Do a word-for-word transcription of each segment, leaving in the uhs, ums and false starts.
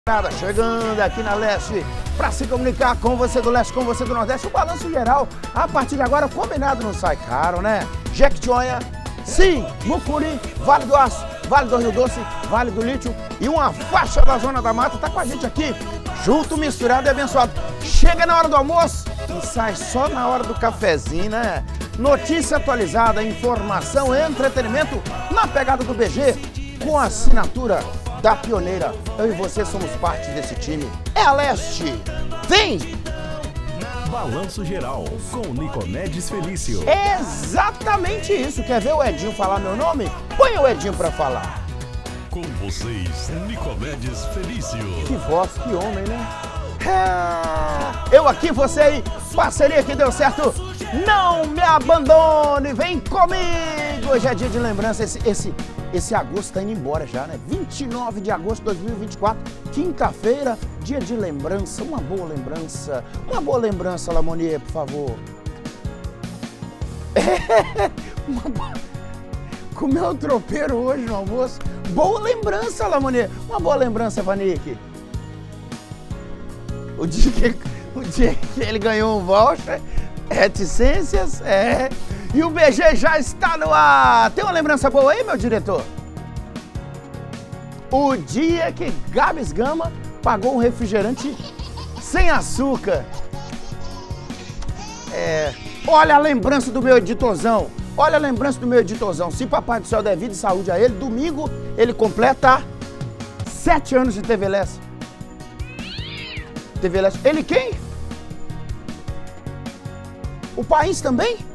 Chegando aqui na Leste para se comunicar com você do Leste, com você do Nordeste, o balanço geral, a partir de agora, combinado não sai caro, né? Jequitinhonha, sim, Mucuri, Vale do Aço, Vale do Rio Doce, Vale do Lítio e uma faixa da Zona da Mata tá com a gente aqui, junto, misturado e abençoado. Chega na hora do almoço e sai só na hora do cafezinho, né? Notícia atualizada, informação, entretenimento na pegada do B G, com a assinatura da pioneira. Eu e você somos parte desse time. É a Leste. Vem! Balanço Geral, com Nicomedes Felício. Exatamente isso. Quer ver o Edinho falar meu nome? Põe o Edinho pra falar. Com vocês, Nicomedes Felício. Que voz, que homem, né? É... Eu aqui, você aí. Parceria que deu certo. Não me abandone. Vem comigo. Hoje é dia de lembrança. Esse... esse... Esse agosto tá indo embora já, né? vinte e nove de agosto de dois mil e vinte e quatro, quinta-feira, dia de lembrança, uma boa lembrança. Uma boa lembrança, Lamonier, por favor. É, uma boa... Comeu um tropeiro hoje no almoço. Boa lembrança, Lamonier. Uma boa lembrança, Vanique. O dia que, o dia que ele ganhou um voucher, reticências, é... E o B G já está no ar. Tem uma lembrança boa aí, meu diretor? O dia que Gabs Gama pagou um refrigerante sem açúcar. É, olha a lembrança do meu editorzão. Olha a lembrança do meu editorzão. Se Papai do Céu der vida e saúde a ele, domingo ele completa sete anos de T V Leste. T V Leste. Ele quem? O país também?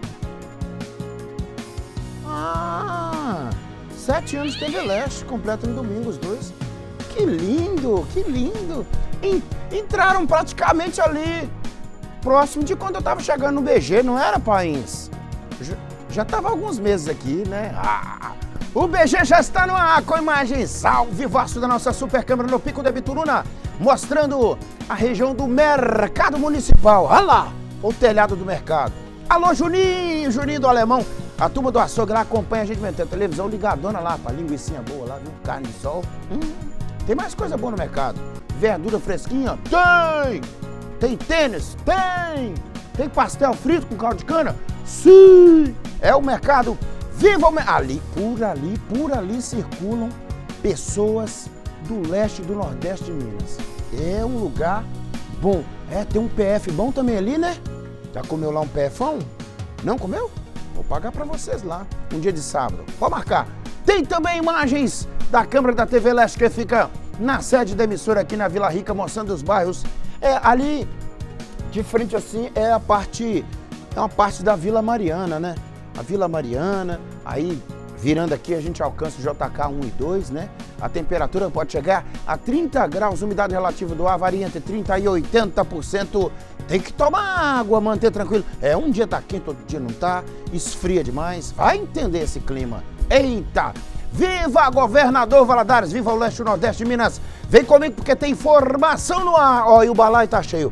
Ah, sete anos de T V Leste, completam em domingo os dois. Que lindo, que lindo. Entraram praticamente ali, próximo de quando eu tava chegando no B G, não era, país? Já, já tava há alguns meses aqui, né? Ah, o B G já está no ar com imagens ao vivaço da nossa super câmera no Pico da Bituruna, mostrando a região do mercado municipal. Olha lá, o telhado do mercado. Alô, Juninho, Juninho do Alemão. A turma do açougue lá acompanha a gente mesmo. Tem a televisão ligadona lá, pra linguicinha boa lá, viu? Carne de sol. Hum, tem mais coisa boa no mercado. Verdura fresquinha? Tem! Tem tênis? Tem! Tem pastel frito com caldo de cana? Sim! É o mercado Viva o Mercado. Ali, por ali, por ali circulam pessoas do leste e do nordeste de Minas. É um lugar bom. É, tem um P F bom também ali, né? Já comeu lá um PFão? Não comeu? Vou pagar para vocês lá, um dia de sábado. Pode marcar. Tem também imagens da câmera da T V Leste que fica na sede da emissora aqui na Vila Rica, mostrando os bairros. É, ali, de frente assim, é a parte, é uma parte da Vila Mariana, né? A Vila Mariana, aí virando aqui a gente alcança o J K um e dois, né? A temperatura pode chegar a trinta graus, umidade relativa do ar varia entre trinta e oitenta por cento. Tem que tomar água, manter tranquilo. É, um dia tá quente, outro dia não tá, esfria demais. Vai entender esse clima. Eita! Viva governador Valadares, viva o leste e o nordeste de Minas. Vem comigo porque tem informação no ar. Ó, e o balaio tá cheio.